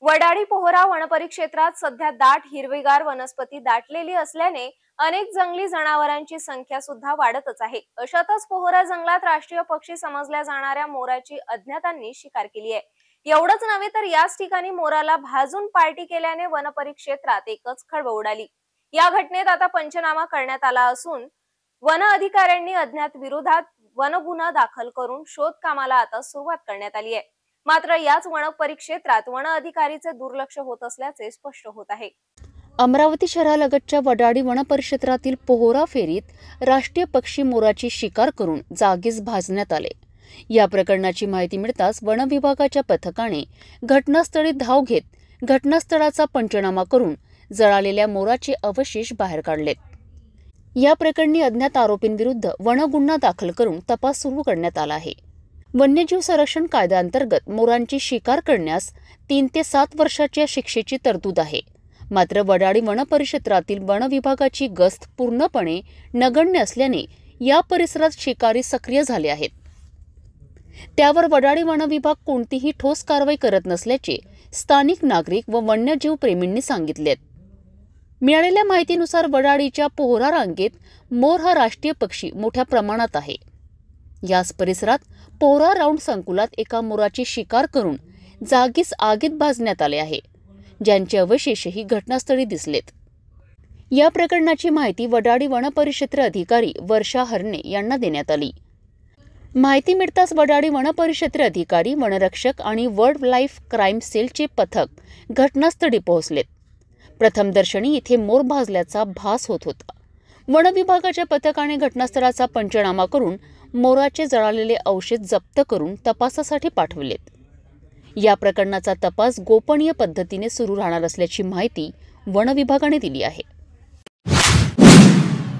वडाळी पोहरा वनपरिक्षेत्रात सध्या दाट हिरवीगार वनस्पती दाटलेली असल्याने अनेक जंगली जनावरांची संख्या सुद्धा वाढतच आहे। अशातच पोहरा जंगलात राष्ट्रीय पक्षी समजल्या जाणाऱ्या मोराची अज्ञातांनी शिकार केली आहे। एवढंच नव्हे तर याच ठिकाणी मोराला भाजून पार्टी केल्याने वनपरिक्षेत्रात एकच खळबळ उडाली। या घटनेत आता पंचनामा करण्यात आला असून वन अधिकाऱ्यांनी अज्ञात विरोधात वनगुन्हा दाखल करून शोध कामाला आता सुरुवात करण्यात आली आहे। मात्र याच वनपरिक्षेत्रात वन अधिकारीचे दुर्लक्ष होत असल्याचे स्पष्ट होत आहे। अमरावती शहरालगतच्या वडाळी वनपरिक्षेत्रातील पोहरा फेरीत राष्ट्रीय पक्षी मोराची शिकार करून जागीच भाजण्यात आले। या प्रकरणाची माहिती मिळताच वन विभागाच्या पथकाने घटनास्थळी धाव घेत घटनास्थळाचा पंचनामा करून जळालेल्या मोराचे अवशेष बाहेर काढलेत। या प्रकरणी अज्ञात आरोपींविरुद्ध वनगुन्हा दाखल करून तपास सुरू करण्यात आला आहे। वन्यजीव संरक्षण कायद्याअंतर्गत मोरांची शिकार करण्यास 3 ते 7 वर्षाच्या शिक्षेची तरतूद आहे। मात्र वडाळी वनपरिक्षेत्रातील वन विभागाची गस्त पूर्णपणे नगण्य असल्याने या परिसरात शिकारी सक्रिय झाले आहेत। त्यावर वडाळी वन विभाग कोणतीही ठोस कारवाई करत नसल्याचे स्थानिक नागरिक व वन्यजीव प्रेमींनी सांगितलेत। मिळालेल्या माहितीनुसार वडाळीच्या पोहरा रांगेत मोर हा राष्ट्रीय पक्षी मोठ्या प्रमाणात आहे। याच परिसरात पोहरा राऊंड संकुलात एका मोराची शिकार करून जागीच आगीत भाजण्यात आले आहे, ज्यांचे अवशेषही घटनास्थळी दिसलेत। या प्रकरणाची माहिती वडाळी वनपरिक्षेत्र अधिकारी वर्षा हरणे यांना देण्यात आली। माहिती मिळताच वडाळी वनपरिक्षेत्र अधिकारी, वनरक्षक आणि वाईल्ड लाईफ क्राईम सेलचे पथक घटनास्थळी पोहोचलेत। प्रथमदर्शनी इथे मोर भाजल्याचा भास होत होता। वन विभागाच्या पथकाने घटनास्थळाचा पंचनामा करून मोराचे जळालेले अवशेष जप्त करून तपासासाठी पाठवलेत। या प्रकरणाचा तपास गोपनीय पद्धतीने सुरू राहणार असल्याची माहिती वन विभागाने दिली आहे।